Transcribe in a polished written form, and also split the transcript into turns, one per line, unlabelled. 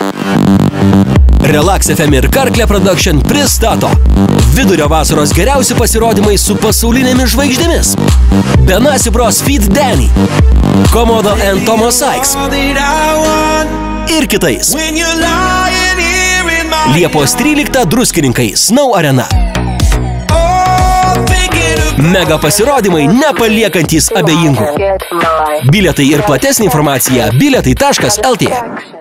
Relax FM ir Karklė Production pristato vidurio vasaros geriausi pasirodymai su pasaulinėmis žvaigždėmis. Benassi Bros feat. Danny, Komodo and Thomas Sykes ir kitais. Liepos 13 Druskininkai, Snow Arena. Mega pasirodymai nepaliekantys abejingų. Bilietai ir platesnė informacija bilietai.lt.